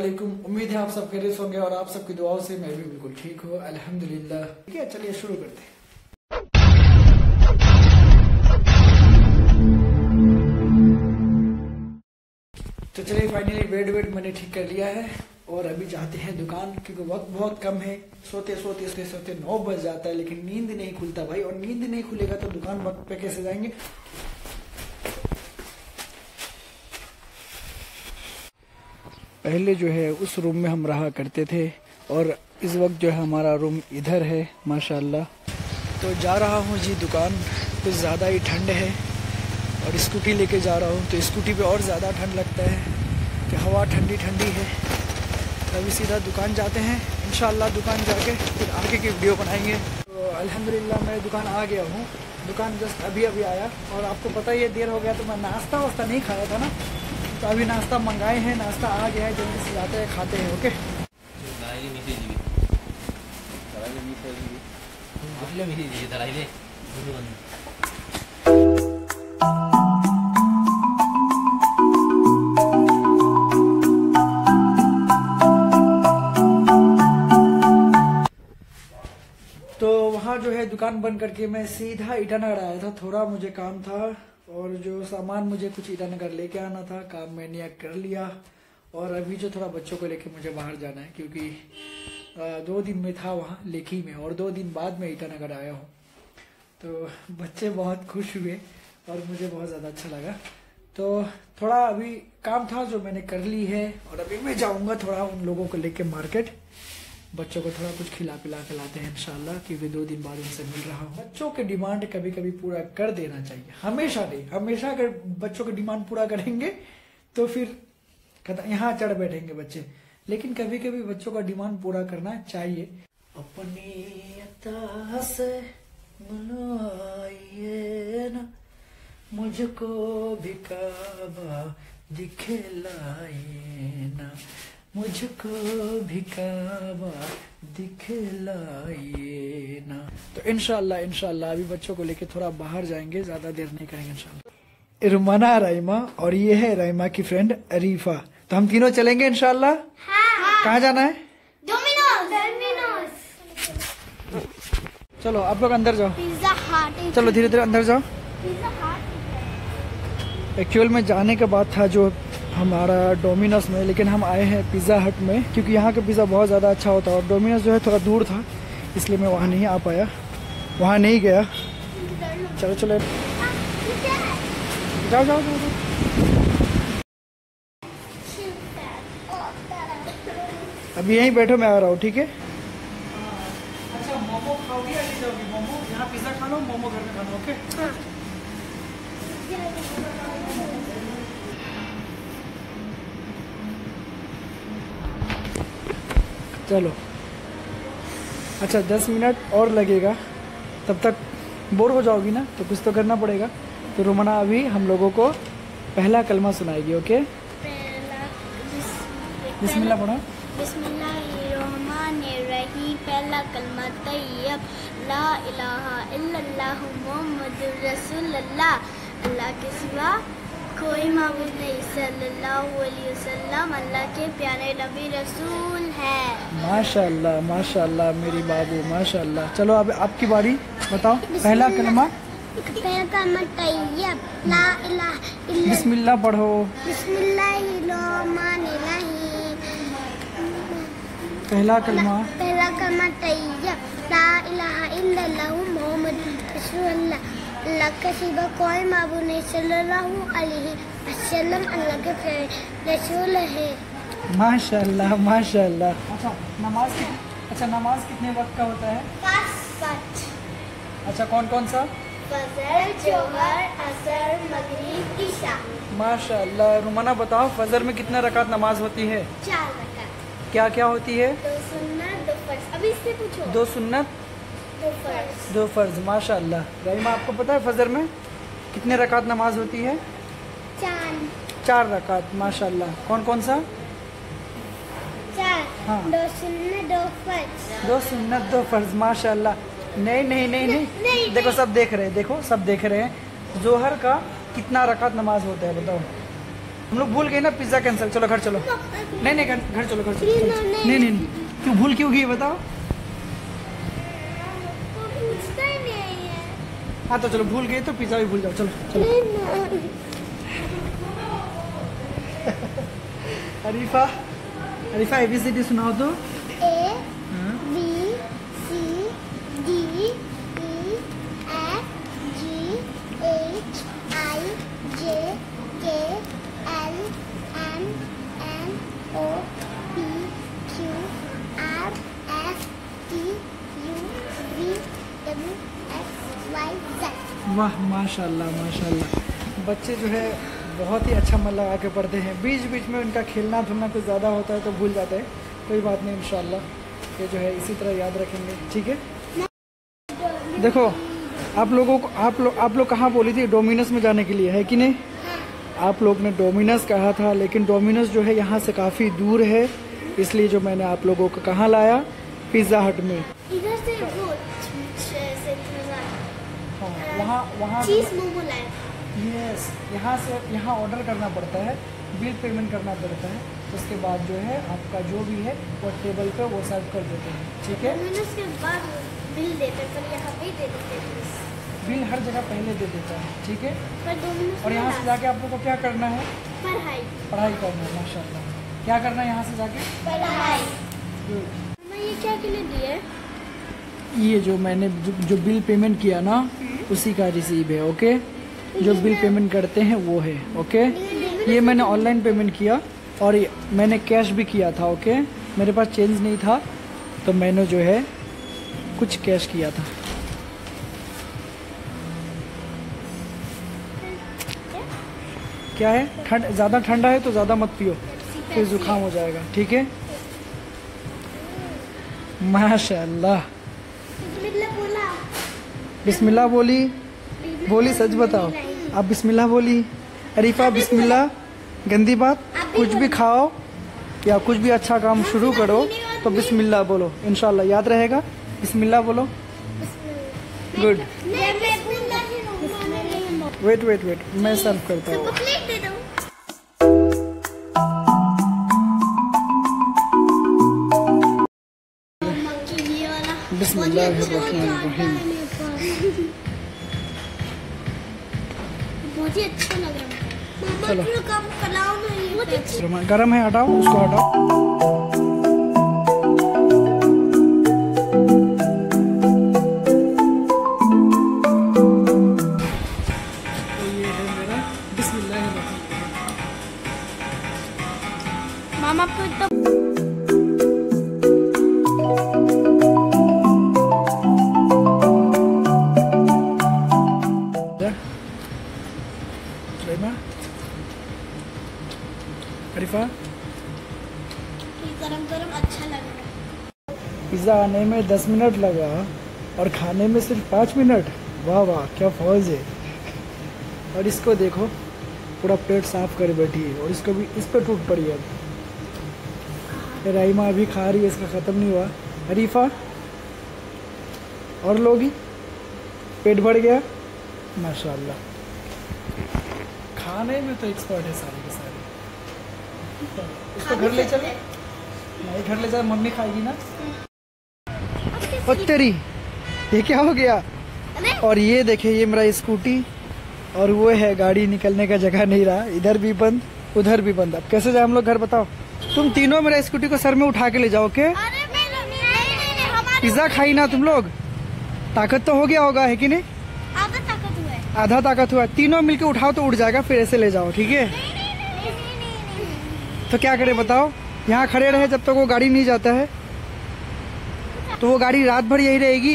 वालेकुम। उम्मीद है आप सब खैरियत होंगे और आप सबकी दुआओं से मैं भी बिल्कुल ठीक हूँ, अल्हम्दुलिल्लाह। ठीक है, चलिए शुरू करते हैं। तो चलिए फाइनली बेड मैंने ठीक कर लिया है और अभी जाते हैं दुकान, क्योंकि वक्त बहुत कम है। सोते सोते 9 बज जाता है, लेकिन नींद नहीं खुलता भाई, और नींद नहीं खुलेगा तो दुकान वक्त पे कैसे जाएंगे। पहले जो है उस रूम में हम रहा करते थे और इस वक्त जो है हमारा रूम इधर है माशाल्लाह। तो जा रहा हूँ जी दुकान, कुछ ज़्यादा ही ठंड है और स्कूटी लेके जा रहा हूँ, तो स्कूटी पे और ज़्यादा ठंड लगता है कि हवा ठंडी ठंडी है। तो अभी सीधा दुकान जाते हैं, इंशाल्लाह दुकान जाके फिर आगे की वीडियो बनाएंगे। तो अल्हम्दुलिल्लाह मैं दुकान आ गया हूँ। दुकान जस्ट अभी आया और आपको पता ही है देर हो गया, तो मैं नाश्ता वास्ता नहीं खाया था ना, तो अभी नाश्ता मंगाए हैं, नाश्ता आ गया है, जल्दी से जाते हैं खाते हैं। ओके तो वहाँ जो है दुकान बंद करके मैं सीधा ईटानगर आया था, थोड़ा मुझे काम था और जो सामान मुझे कुछ ईटानगर लेके आना था, काम मैंने कर लिया। और अभी जो थोड़ा बच्चों को लेके मुझे बाहर जाना है, क्योंकि 2 दिन में था वहाँ लेखी में और 2 दिन बाद में ईटानगर आया हूँ। तो बच्चे बहुत खुश हुए और मुझे बहुत ज़्यादा अच्छा लगा। तो थोड़ा अभी काम था जो मैंने कर ली है और अभी मैं जाऊँगा थोड़ा उन लोगों को लेके मार्केट, बच्चों को थोड़ा कुछ खिला पिला के लाते हैं इंशाल्लाह, क्योंकि 2 दिन बाद उनसे मिल रहा हूँ। बच्चों के डिमांड कभी कभी पूरा कर देना चाहिए, हमेशा नहीं। हमेशा अगर बच्चों के डिमांड पूरा करेंगे तो फिर यहाँ चढ़ बैठेंगे बच्चे, लेकिन कभी कभी बच्चों का डिमांड पूरा करना चाहिए। अपनी अता से बुलाइए ना, मुझको भी काबा दिखलाइए ना, मुझको भी काबा दिखलाइए ना। तो इंशाल्लाह अभी बच्चों को लेके थोड़ा बाहर जाएंगे, ज्यादा देर नहीं करेंगे इंशाल्लाह। इरमाना, राइमा और ये है राइमा की फ्रेंड अरीफा। तो हम तीनों चलेंगे इंशाल्लाह। हाँ। कहाँ जाना है? डोमिनोज। चलो आप लोग अंदर जाओ, पिज़्ज़ा हट। चलो धीरे धीरे अंदर जाओ। एक्चुअल में जाने के बाद था जो हमारा डोमिनोज में, लेकिन हम आए हैं पिज़्ज़ा हट में, क्योंकि यहाँ का पिज़्ज़ा बहुत ज़्यादा अच्छा होता है और डोमिनोज जो है थोड़ा दूर था, इसलिए मैं वहाँ नहीं आ पाया, वहाँ नहीं गया। चलो चलो जाओ जाओ जाओ। अभी यहीं बैठो, मैं आ रहा हूँ, ठीक है? अच्छा मोमो खाओगी या नहीं जाओगी? मोमो यहाँ पिज़्ज़ा खा लो, मोमो घर में खा लो। ओके हाँ। चलो अच्छा 10 मिनट और लगेगा, तब तक बोर हो जाओगी ना, तो कुछ तो करना पड़ेगा। तो रुमना अभी हम लोगों को पहला कलमा सुनाएगी। ओके बिस्मिल्लाह पढ़ो। बिस्मिल्लाहिर्रहमानिर्रहीम। पहला कलमा तैयब, ला इलाहा इल्लल्लाह मुहम्मदुर रसूलुल्लाह, अल्लाह के सिवा कोई माबूद नहीं, सल्लल्लाहु अलैहि वसल्लम अल्लाह के प्यारे नबी रसूल है। माशाअल्लाह माशाअल्लाह मेरी बाबू माशाअल्लाह। चलो अब आपकी बारी, बताओ पहला कलमा। पहला कलमा तैयब, ला इलाहा इल्लल्लाह। बिस्मिल्लाह पढ़ो। बिस्मिल्लाहिर्रहमानिर्रहीम। पहला कलमा तैयब, ला इलाहा इल्लल्लाह मुहम्मदुर रसूलुल्लाह, अल्लाह के सिवा कोई माबूद नहीं, सल्लल्लाहु अलैहि वसल्लम अल्लाह के प्यारे रसूल है। माशाअल्लाह माशाअल्लाह। अच्छा नमाज कितने वक्त का होता है? 5 वक्त। अच्छा कौन कौन सा? फजर, जोहर, असर, मगरिब, इशा। माशाअल्लाह। रुमाना बताओ फजर में कितना रकात नमाज होती है? 4 रकात। क्या क्या होती है? 2 सुन्नत 2 फर्ज। अभी इससे पूछो। 2 सुन्नत 2 फर्ज। माशाअल्लाह। राइमा आपको पता है फजर में कितने रकात नमाज होती है? 4 रकात। माशाअल्लाह। कौन कौन सा? 4। हाँ 2 सुन्नत 2 फर्ज। 2 सुन्नत 2 फर्ज। माशाअल्लाह। नहीं देखो सब देख रहे हैं, देखो सब देख रहे हैं। जोहर का कितना रकात नमाज होता है बताओ? हम लोग भूल गए ना, पिज्जा कैंसिल। चलो घर चलो। नहीं नहीं घर चलो, घर चलो। नहीं नहीं क्यों भूल क्यों गई बताओ? हाँ तो चलो, भूल गए तो पिज्जा भी भूल जाओ। चलो चलो। अरीफा, अरीफा ABCD सुनाओ तो। वाह माशाल्लाह माशाल्लाह, बच्चे जो है बहुत ही अच्छा मन लगा के पढ़ते हैं। बीच बीच में उनका खेलना धुलना कुछ ज़्यादा होता है तो भूल जाते हैं, कोई बात नहीं, इंशाल्लाह ये जो है इसी तरह याद रखेंगे। ठीक है, देखो आप लोगों को आप लोग कहाँ बोली थी डोमिनोज में जाने के लिए, है कि नहीं? आप लोग ने डोमिनोज कहा था, लेकिन डोमिनोज जो है यहाँ से काफ़ी दूर है, इसलिए जो मैंने आप लोगों को कहाँ लाया, पिज़्ज़ा हट में। इधर से वहाँ चीज़ मोमो लाया। यस, यहाँ ऑर्डर करना पड़ता है, बिल पेमेंट करना पड़ता है, उसके बाद जो है आपका जो भी है वो टेबल पे वो सर्व कर देते हैं। ठीक है, उसके बाद बिल देते हैं, पर यहाँ पे दे देते हैं। बिल हर जगह पहले दे देता है। ठीक है, और यहाँ से जाके आप लोग को क्या करना है? पढ़ाई करना है। माशाल्लाह, क्या करना है यहाँ से जाके? पढ़ाई। ये क्या के लिए दिए? ये जो मैंने जो बिल पेमेंट किया ना, उसी का रिसीव है। ओके, जो बिल पेमेंट करते हैं वो है। ओके, ये मैंने ऑनलाइन पेमेंट किया और मैंने कैश भी किया था। ओके, मेरे पास चेंज नहीं था तो मैंने जो है कुछ कैश किया था। क्या है? ज़्यादा ठंडा है तो ज़्यादा मत पियो, फिर जुकाम हो जाएगा। ठीक है, माशाल्लाह। बिस्मिल्लाह बोली सच बताओ, आप बिस्मिल्लाह बोली। अरीफा बिस्मिल्लाह, गंदी बात, कुछ भी खाओ या कुछ भी अच्छा काम शुरू करो तो बिस्मिल्लाह बोलो, इंशाल्लाह याद रहेगा। बिस्मिल्लाह बोलो। गुड। वेट मैं सर्व करता हूँ। बिस्मिल्लाहिर्रहमानिर्रहीम। बहुत ही अच्छा लग रहा है। चलो चलो, गरम है, हटाओ उसको, हटाओ। तो ये है मेरा बिस्मिल्लाहिर्रहमानिर्रहीम। मामा को तो अरीफा, गरम अच्छा लग रहा है। पिज़्ज़ा आने में 10 मिनट लगा और खाने में सिर्फ 5 मिनट। वाह वाह, क्या फौज है। और इसको देखो, पूरा प्लेट साफ कर बैठी है और इसको भी इस पर टूट पड़ी है। अब राइमा अभी खा रही है, इसका ख़त्म नहीं हुआ। अरीफा और लोगी, पेट भर गया माशाल्लाह। खाने में तो एक्सपर्ट है सारे के सारे। इसको घर ले चले? नहीं, घर ले जा, मम्मी खाएगी ना। और तेरी ये क्या हो गया? और ये देखे, ये मेरा स्कूटी और वो है गाड़ी, निकलने का जगह नहीं रहा, इधर भी बंद उधर भी बंद। अब कैसे जाए हम लोग घर बताओ? तुम तीनों मेरा स्कूटी को सर में उठा के ले जाओ। के पिज्जा खाई ना तुम लोग, ताकत तो हो गया होगा, है कि नहीं? आधा ताकत हुआ। तीनों मिलके उठाओ तो उड़ जाएगा, फिर ऐसे ले जाओ। ठीक है, तो क्या करें बताओ? यहाँ खड़े रहे जब तक वो गाड़ी नहीं जाता है, तो वो गाड़ी रात भर यही रहेगी।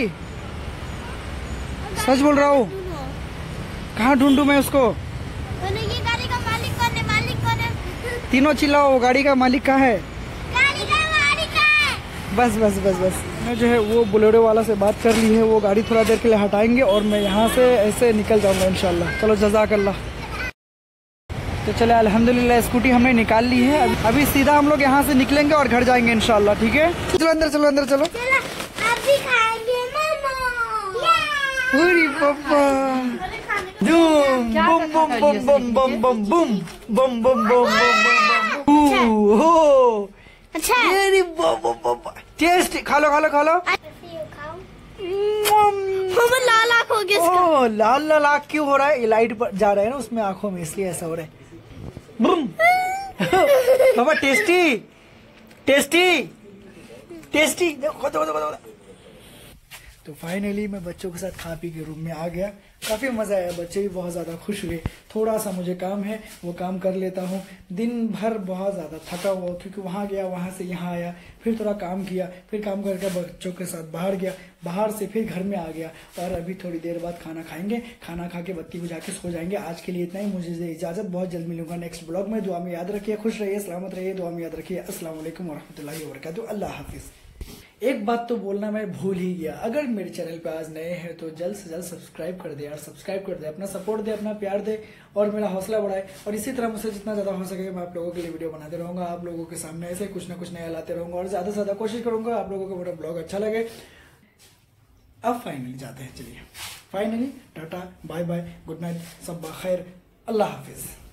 सच बोल रहा हूँ। कहाँ ढूंढूं मैं उसको? ये गाड़ी का मालिक कौन है? तीनों चिल्लाओ, वो गाड़ी का मालिक कहाँ है? गाड़ी का मालिक है। बस मैं जो है वो बोलेरो वाला से बात कर ली है, वो गाड़ी थोड़ा देर के लिए हटाएंगे और मैं यहाँ से ऐसे निकल जाऊँगा इंशाल्लाह। चलो जज़ाकल्लाह। तो चले अल्हम्दुलिल्लाह, स्कूटी हमने निकाल ली है। अभी सीधा हम लोग यहाँ से निकलेंगे और घर जाएंगे इंशाल्लाह। ठीक है, चलो अंदर चलो। आप भी खाएंगे मोमो। अरे पापा, boom boom boom boom boom boom boom boom boom boom boom boom हो। अच्छा टेस्ट खा लो खा लो खा लो। मामा लाल आँख हो गया इसका। ओह लाल लाल आँख क्यों हो रहा है? ये लाइट पर जा रहा है ना उसमें आंखों में, इसलिए ऐसा हो रहा है। बूम बाबा टेस्टी टेस्टी टेस्टी। देखो देखो देखो देखो। तो फाइनली मैं बच्चों के साथ खा पी के रूम में आ गया। काफ़ी मज़ा आया, बच्चे भी बहुत ज़्यादा खुश हुए। थोड़ा सा मुझे काम है, वो काम कर लेता हूँ। दिन भर बहुत ज़्यादा थका हुआ क्योंकि वहाँ गया, वहाँ से यहाँ आया, फिर थोड़ा काम किया, फिर काम करके बच्चों के साथ बाहर गया, बाहर से फिर घर में आ गया और अभी थोड़ी देर बाद खाना खाएंगे। खाना खा के बत्ती बुझा के सो जाएंगे। आज के लिए इतना ही, मुझे इजाज़त। बहुत जल्द मिलूंगा नेक्स्ट ब्लॉग में। दुआ में याद रखिए, खुश रहिए, सलामत रहिए। दुआ में याद रखिए। अस्सलाम वालेकुम वरहमतुल्लाहि वबरकातुहू। अल्लाह हाफिज़। एक बात तो बोलना मैं भूल ही गया, अगर मेरे चैनल पे आज नए हैं तो जल्द से जल्द सब्सक्राइब कर दे यार, सब्सक्राइब कर दे, अपना सपोर्ट दे, अपना प्यार दे और मेरा हौसला बढ़ाए। और इसी तरह मुझसे जितना ज़्यादा हो सके मैं आप लोगों के लिए वीडियो बनाते रहूँगा, आप लोगों के सामने ऐसे कुछ ना कुछ नया लाते रहूँगा और ज़्यादा से ज़्यादा कोशिश करूँगा आप लोगों को मेरा ब्लॉग अच्छा लगे। अब फाइनली जाते हैं, चलिए finally tata bye bye, good night, सब खैर, अल्लाह हाफिज़।